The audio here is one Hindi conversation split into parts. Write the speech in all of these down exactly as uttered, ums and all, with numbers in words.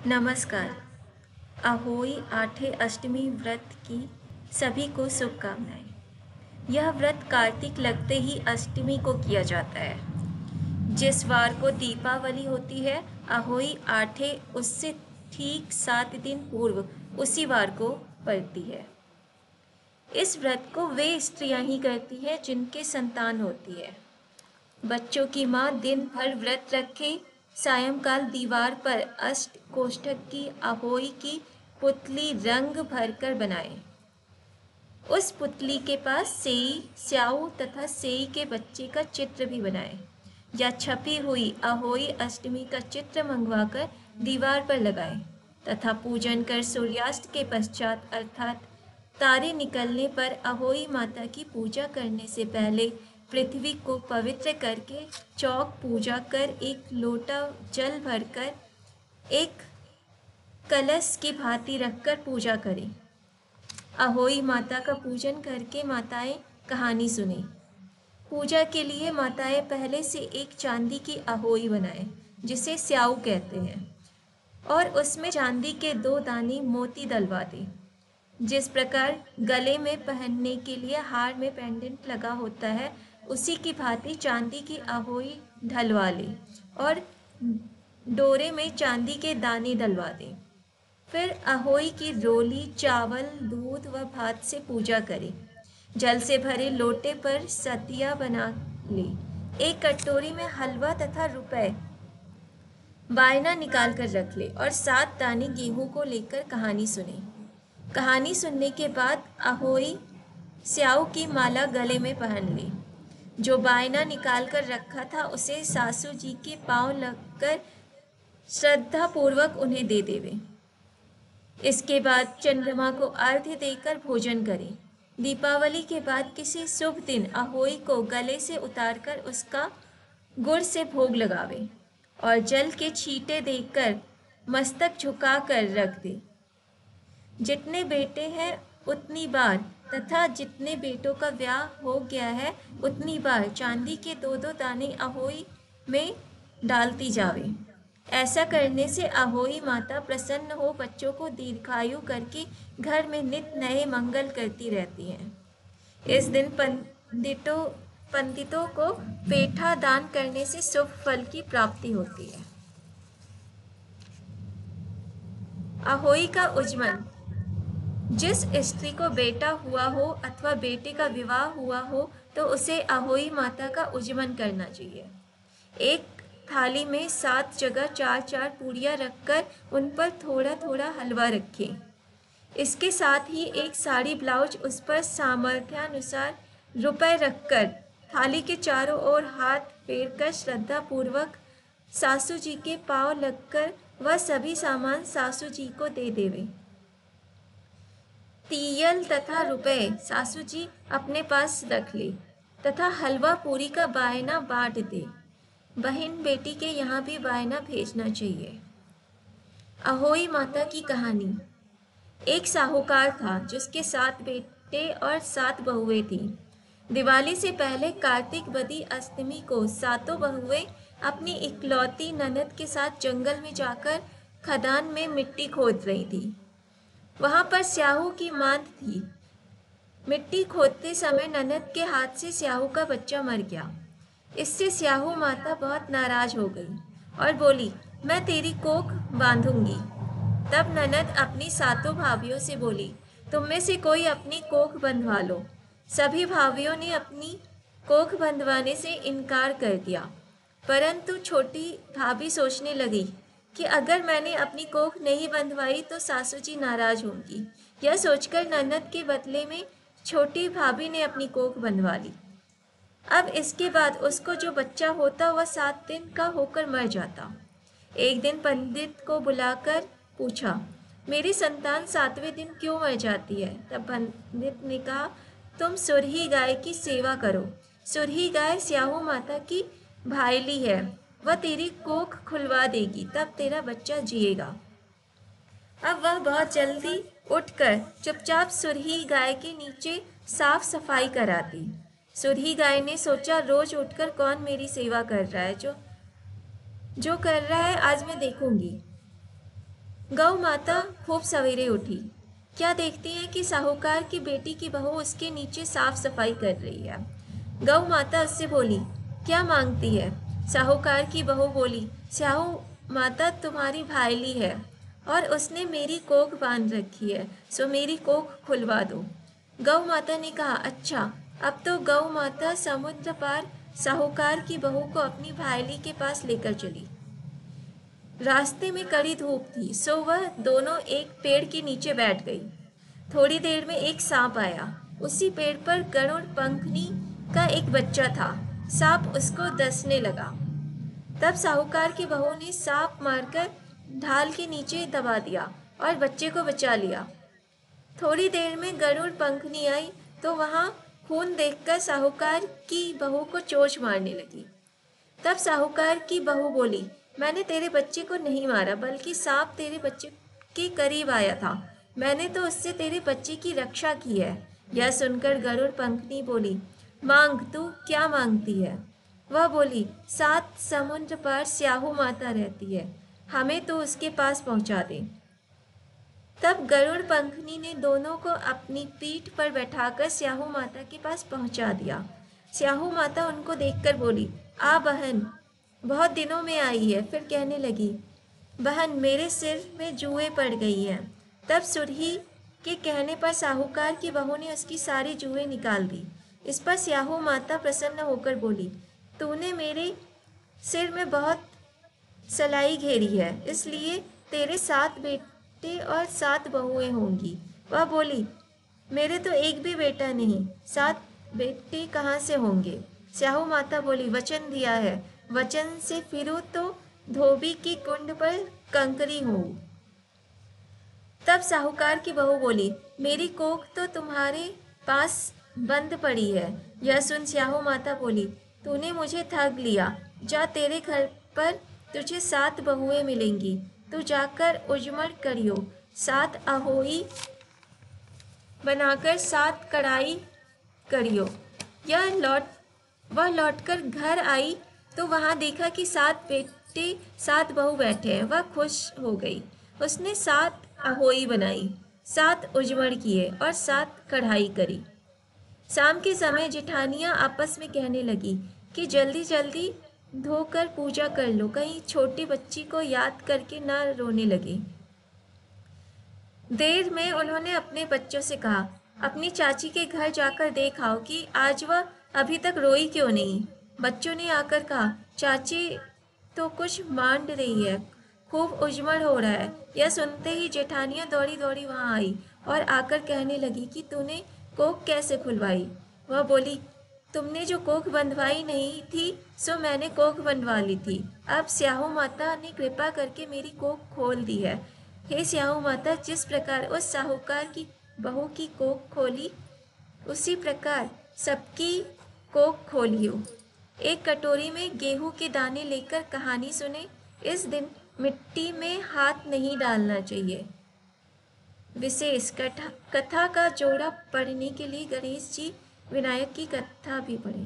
नमस्कार। अहोई आठे अष्टमी व्रत की सभी को शुभकामनाएं। यह व्रत कार्तिक लगते ही अष्टमी को किया जाता है। जिस वार को दीपावली होती है, अहोई आठे उससे ठीक सात दिन पूर्व उसी वार को पड़ती है। इस व्रत को वे स्त्रियां ही करती है जिनके संतान होती है। बच्चों की माँ दिन भर व्रत रखे सायंकाल दीवार पर अष्ट कोष्ठक की अहोई की पुतली रंग भरकर बनाए। उस पुतली के पास सेई, स्याऊ तथा सेई के बच्चे का चित्र भी बनाए या छपी हुई अहोई अष्टमी का चित्र मंगवाकर दीवार पर लगाए तथा पूजन कर सूर्यास्त के पश्चात अर्थात तारे निकलने पर अहोई माता की पूजा करने से पहले पृथ्वी को पवित्र करके चौक पूजा कर एक लोटा जल भरकर एक कलश की भांति रखकर पूजा करें। अहोई माता का पूजन करके माताएं कहानी सुने। पूजा के लिए माताएं पहले से एक चांदी की अहोई बनाएं जिसे स्याऊ कहते हैं और उसमें चांदी के दो दाने मोती डलवा दें। जिस प्रकार गले में पहनने के लिए हार में पेंडेंट लगा होता है, उसी की भांति चांदी की अहोई ढलवा लें और डोरे में चांदी के दाने डलवा दें। फिर अहोई की रोली चावल दूध व भात से पूजा करें। जल से भरे लोटे पर सतिया बना ले। एक कटोरी में हलवा तथा रुपए बायना निकाल कर रख ले और सात दाने गेहूं को लेकर कहानी सुने। कहानी सुनने के बाद अहोई स्याऊ की माला गले में पहन ले। जो बायना निकाल कर रखा था उसे सासू जी के पांव लगकर श्रद्धा पूर्वक उन्हें दे देवे। इसके बाद चंद्रमा को अर्घ्य देकर भोजन करें। दीपावली के बाद किसी शुभ दिन अहोई को गले से उतारकर उसका गुड़ से भोग लगावे और जल के छींटे देकर मस्तक झुकाकर रख दे। जितने बेटे हैं उतनी बार तथा जितने बेटों का ब्याह हो गया है उतनी बार चांदी के दो दो दाने अहोई में डालती जावे। ऐसा करने से अहोई माता प्रसन्न हो बच्चों को दीर्घायु करके घर में नित नए मंगल करती रहती हैं। इस दिन पंडितों पंडितों को पेठा दान करने से शुभ फल की प्राप्ति होती है। अहोई का उज्जमन। जिस स्त्री को बेटा हुआ हो अथवा बेटे का विवाह हुआ हो तो उसे अहोई माता का उज्जमन करना चाहिए। एक थाली में सात जगह चार चार पूड़ियाँ रखकर उन पर थोड़ा थोड़ा हलवा रखें। इसके साथ ही एक साड़ी ब्लाउज उस पर सामर्थ्यानुसार रुपए रखकर थाली के चारों ओर हाथ फेरकर श्रद्धा पूर्वक सासू जी के पांव लगकर वह सभी सामान सासू जी को दे देवे। तियल तथा रुपए सासू जी अपने पास रख ले तथा हलवा पूरी का बायना बांट दे। बहन बेटी के यहाँ भी बायना भेजना चाहिए। अहोई माता की कहानी। एक साहूकार था जिसके सात बेटे और सात बहुएं थीं। दिवाली से पहले कार्तिक बदी अष्टमी को सातों बहुएं अपनी इकलौती ननद के साथ जंगल में जाकर खदान में मिट्टी खोद रही थी। वहां पर स्याहू की मांद थी। मिट्टी खोदते समय ननद के हाथ से स्याहू का बच्चा मर गया। इससे स्याहू माता बहुत नाराज हो गई और बोली, मैं तेरी कोख बांधूंगी। तब ननद अपनी सातों भाभियों से बोली, तुम में से कोई अपनी कोख बंधवा लो। सभी भाभियों ने अपनी कोख बंधवाने से इनकार कर दिया, परंतु छोटी भाभी सोचने लगी कि अगर मैंने अपनी कोख नहीं बंधवाई तो सासू जी नाराज होंगी। यह सोचकर ननद के बदले में छोटी भाभी ने अपनी कोख बंधवा ली। अब इसके बाद उसको जो बच्चा होता वह सात दिन का होकर मर जाता। एक दिन पंडित को बुलाकर पूछा, मेरी संतान सातवें दिन क्यों मर जाती है? तब पंडित ने कहा, तुम सुरही गाय की सेवा करो। सुरही गाय स्याहू माता की भाईली है, वह तेरी कोख खुलवा देगी, तब तेरा बच्चा जिएगा। अब वह बहुत जल्दी उठकर चुपचाप सुरही गाय के नीचे साफ सफाई कराती। सुरही गाय ने सोचा, रोज उठकर कौन मेरी सेवा कर रहा है, जो जो कर रहा है आज मैं देखूंगी। गौ माता खूब सवेरे उठी। क्या देखती है कि साहूकार की बेटी की बहू उसके नीचे साफ सफाई कर रही है। गौ माता उससे बोली, क्या मांगती है? साहूकार की बहू बोली, स्याहू माता तुम्हारी भाईली है और उसने मेरी कोख बांध रखी है, सो मेरी कोख खुलवा दो। गौ माता ने कहा, अच्छा। अब तो गौ माता समुद्र पार साहूकार की बहू को अपनी भाईली के पास लेकर चली। रास्ते में कड़ी धूप थी, सो वह दोनों एक पेड़ के नीचे बैठ गई। थोड़ी देर में एक सांप आया। उसी पेड़ पर गरुड़ पंखनी का एक बच्चा था। सांप उसको डसने लगा। तब साहूकार की बहू ने सांप मारकर ढाल के नीचे दबा दिया और बच्चे को बचा लिया। थोड़ी देर में गरुड़ पंखनी आई तो वहां खून देखकर साहूकार की बहू को चोंच मारने लगी। तब साहूकार की बहू बोली, मैंने तेरे बच्चे को नहीं मारा, बल्कि सांप तेरे बच्चे के करीब आया था। मैंने तो उससे तेरे बच्चे की रक्षा की है। यह सुनकर गरुड़ पंखनी बोली, मांग, तू क्या मांगती है? वह बोली, सात समुद्र पर स्याहू माता रहती है, हमें तो उसके पास पहुंचा दे। तब गरुड़ पंखनी ने दोनों को अपनी पीठ पर बैठाकर स्याहू माता के पास पहुंचा दिया। स्याहू माता उनको देखकर बोली, आ बहन, बहुत दिनों में आई है। फिर कहने लगी, बहन, मेरे सिर में जुएं पड़ गई हैं। तब सुरही के कहने पर साहूकार की बहू ने उसकी सारी जुएं निकाल दी। इस पर स्याहू माता प्रसन्न होकर बोली, तूने मेरे सिर में बहुत सलाई घेरी है, इसलिए तेरे सात बेटे और सात बहुएं होंगी। वह बोली, मेरे तो एक भी बेटा नहीं, सात बेटे कहाँ से होंगे? स्याहू माता बोली, वचन दिया है, वचन से फिरूं तो धोबी की कुंड पर कंकरी हूँ। तब साहूकार की बहू बोली, मेरी कोख तो तुम्हारे पास बंद पड़ी है। यह सुन स्याहू माता बोली, तूने मुझे ठग लिया। जा, तेरे घर पर तुझे सात बहुएं मिलेंगी। तू जाकर उजमड़ करियो, सात अहोई बनाकर सात कढ़ाई करियो। यह लौट वह लौटकर घर आई तो वहां देखा कि सात बेटे सात बहू बैठे हैं। वह खुश हो गई। उसने सात अहोई बनाई, सात उजमड़ किए और सात कढ़ाई करी। शाम के समय जेठानियां आपस में कहने लगी कि जल्दी जल्दी धोकर पूजा कर लो, कहीं छोटी बच्ची को याद करके ना रोने लगे। देर में उन्होंने अपने बच्चों से कहा, अपनी चाची के घर जाकर देख आओ कि आज वह अभी तक रोई क्यों नहीं। बच्चों ने आकर कहा, चाची तो कुछ मांड रही है, खूब उजमड़ हो रहा है। यह सुनते ही जेठानियां दौड़ी दौड़ी वहां आई और आकर कहने लगी कि तूने कोख कैसे खुलवाई? वह बोली, तुमने जो कोख बंधवाई नहीं थी, सो मैंने कोख बंधवा ली थी। अब स्याहू माता ने कृपा करके मेरी कोख खोल दी है। हे स्याहू माता, जिस प्रकार उस साहूकार की बहू की कोख खोली, उसी प्रकार सबकी कोख खोलियो। एक कटोरी में गेहूं के दाने लेकर कहानी सुने। इस दिन मिट्टी में हाथ नहीं डालना चाहिए। विशेष कथा कथा का जोड़ा पढ़ने के लिए गणेश जी विनायक की कथा भी पढ़ें।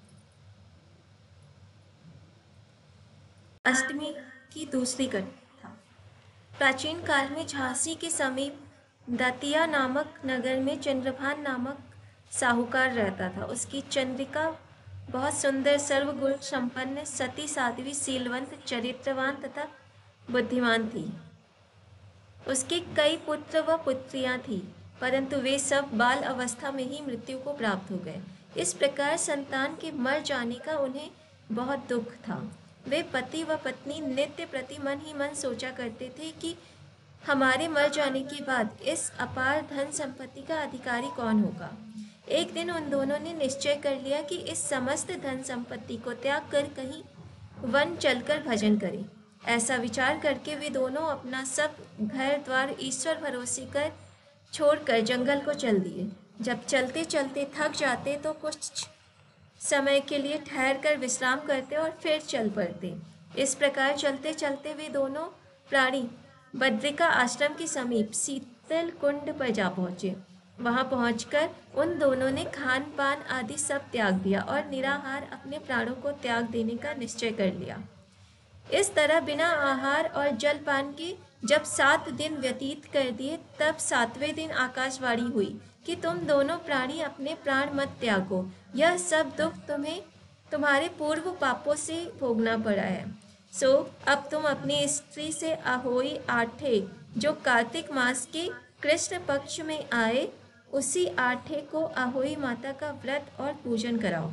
अष्टमी की दूसरी कथा। प्राचीन काल में झांसी के समीप दतिया नामक नगर में चंद्रभान नामक साहूकार रहता था। उसकी चंद्रिका बहुत सुंदर, सर्वगुण संपन्न, सती, साध्वी, शीलवंत, चरित्रवान तथा बुद्धिमान थी। उसके कई पुत्र व पुत्रियां थीं, परंतु वे सब बाल अवस्था में ही मृत्यु को प्राप्त हो गए। इस प्रकार संतान के मर जाने का उन्हें बहुत दुख था। वे पति व पत्नी नित्य प्रति मन ही मन सोचा करते थे कि हमारे मर जाने के बाद इस अपार धन संपत्ति का अधिकारी कौन होगा। एक दिन उन दोनों ने निश्चय कर लिया कि इस समस्त धन संपत्ति को त्याग कर कहीं वन चलकर भजन करें। ऐसा विचार करके वे दोनों अपना सब घर द्वार ईश्वर भरोसे कर छोड़कर जंगल को चल दिए। जब चलते चलते थक जाते तो कुछ समय के लिए ठहर कर विश्राम करते और फिर चल पड़ते। इस प्रकार चलते चलते वे दोनों प्राणी बद्रिका आश्रम के समीप शीतल कुंड पर जा पहुंचे। वहां पहुंचकर उन दोनों ने खान पान आदि सब त्याग दिया और निराहार अपने प्राणों को त्याग देने का निश्चय कर लिया। इस तरह बिना आहार और जलपान के जब सात दिन व्यतीत कर दिए, तब सातवें दिन आकाशवाणी हुई कि तुम दोनों प्राणी अपने प्राण मत त्यागो। यह सब दुख तुम्हें तुम्हारे पूर्व पापों से भोगना पड़ा है। सो अब तुम अपनी स्त्री से अहोई आठे, जो कार्तिक मास के कृष्ण पक्ष में आए, उसी आठे को अहोई माता का व्रत और पूजन कराओ।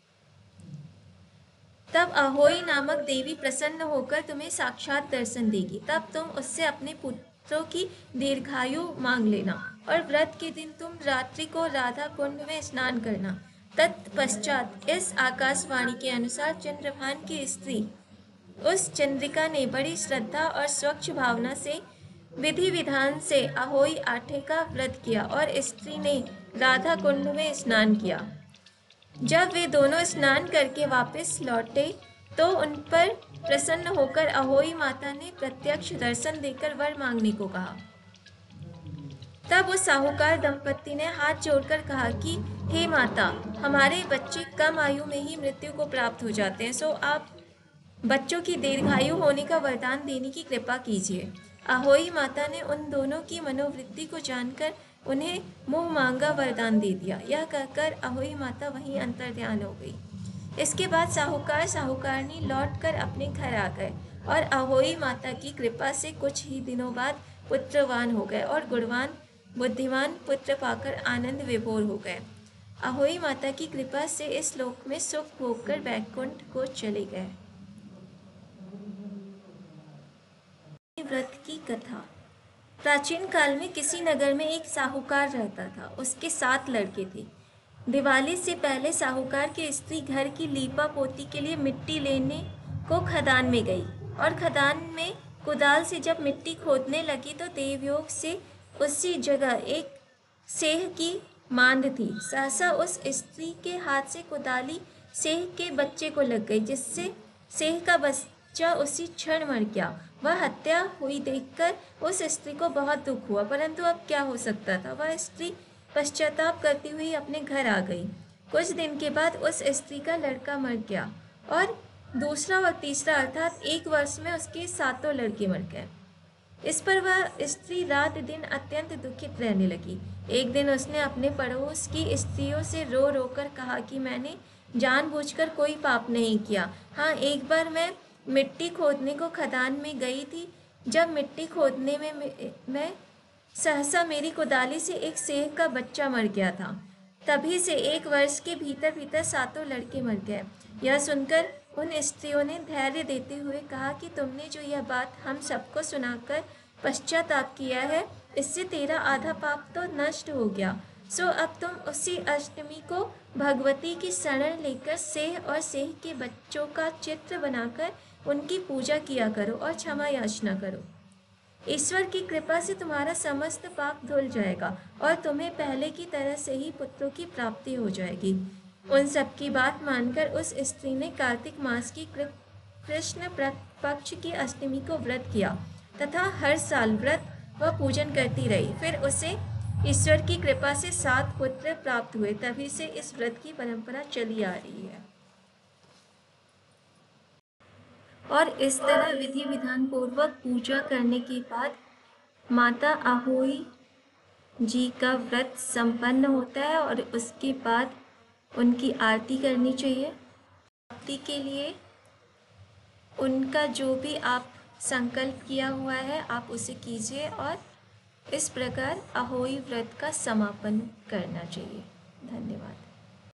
तब अहोई नामक देवी प्रसन्न होकर तुम्हें साक्षात दर्शन देगी। तब तुम उससे अपने पुत्रों की दीर्घायु मांग लेना और व्रत के दिन तुम रात्रि को राधा कुंड में स्नान करना। तत्पश्चात इस आकाशवाणी के अनुसार चंद्रभान की स्त्री उस चंद्रिका ने बड़ी श्रद्धा और स्वच्छ भावना से विधि विधान से अहोई आठे का व्रत किया और स्त्री ने राधा कुंड में स्नान किया। जब वे दोनों स्नान करके वापस लौटे तो उन पर प्रसन्न होकर अहोई माता ने प्रत्यक्ष दर्शन देकर वर मांगने को कहा। तब उस साहूकार दंपत्ति ने हाथ जोड़कर कहा कि हे माता, हमारे बच्चे कम आयु में ही मृत्यु को प्राप्त हो जाते हैं, सो आप बच्चों की दीर्घायु होने का वरदान देने की कृपा कीजिए। अहोई माता ने उन दोनों की मनोवृत्ति को जानकर उन्हें मुंह मांगा वरदान दे दिया। यह कहकर अहोई माता वहीं अंतर्ध्यान हो गई। इसके बाद साहूकार साहूकारनी लौटकर अपने घर आ गए और अहोई माता की कृपा से कुछ ही दिनों बाद पुत्रवान हो गए और गुणवान बुद्धिमान पुत्र पाकर आनंद विभोर हो गए। अहोई माता की कृपा से इस लोक में सुख भोगकर वैकुंठ को चले गए। व्रत की कथा। प्राचीन काल में किसी नगर में एक साहूकार रहता था। उसके सात लड़के थे। दिवाली से पहले साहूकार की स्त्री घर की लीपा पोती के लिए मिट्टी लेने को खदान में गई और खदान में कुदाल से जब मिट्टी खोदने लगी तो देवयोग से उसी जगह एक सेह की मांद थी। सहसा उस स्त्री के हाथ से कुदाली सेह के बच्चे को लग गई, जिससे सेह का बच्चा उसी क्षण मर गया। वह हत्या हुई देखकर उस स्त्री को बहुत दुख हुआ, परंतु अब क्या हो सकता था। वह स्त्री पश्चाताप करती हुई अपने घर आ गई। कुछ दिन के बाद उस स्त्री का लड़का मर गया और दूसरा और तीसरा अर्थात एक वर्ष में उसके सातों लड़के मर गए। इस पर वह स्त्री रात दिन अत्यंत दुखित रहने लगी। एक दिन उसने अपने पड़ोस की स्त्रियों से रो रो कर कहा कि मैंने जानबूझकर कोई पाप नहीं किया। हाँ, एक बार मैं मिट्टी खोदने को खदान में गई थी। जब मिट्टी खोदने में मैं सहसा मेरी कुदाली से एक सेह का बच्चा मर गया था। तभी से एक वर्ष के भीतर भीतर सातों लड़के मर गए। यह सुनकर उन स्त्रियों ने धैर्य देते हुए कहा कि तुमने जो यह बात हम सबको सुनाकर पश्चाताप किया है, इससे तेरा आधा पाप तो नष्ट हो गया। सो अब तुम उसी अष्टमी को भगवती की शरण लेकर सेह और सेह के बच्चों का चित्र बनाकर उनकी पूजा किया करो और क्षमा याचना करो। ईश्वर की कृपा से तुम्हारा समस्त पाप धुल जाएगा और तुम्हें पहले की तरह से ही पुत्रों की प्राप्ति हो जाएगी। उन सब की बात मानकर उस स्त्री ने कार्तिक मास की कृष्ण पक्ष की अष्टमी को व्रत किया तथा हर साल व्रत व पूजन करती रही। फिर उसे ईश्वर की कृपा से सात पुत्र प्राप्त हुए। तभी से इस व्रत की परंपरा चली आ रही है और इस तरह विधि विधान पूर्वक पूजा करने के बाद माता अहोई जी का व्रत संपन्न होता है और उसके बाद उनकी आरती करनी चाहिए। आरती के लिए उनका जो भी आप संकल्प किया हुआ है आप उसे कीजिए और इस प्रकार अहोई व्रत का समापन करना चाहिए। धन्यवाद।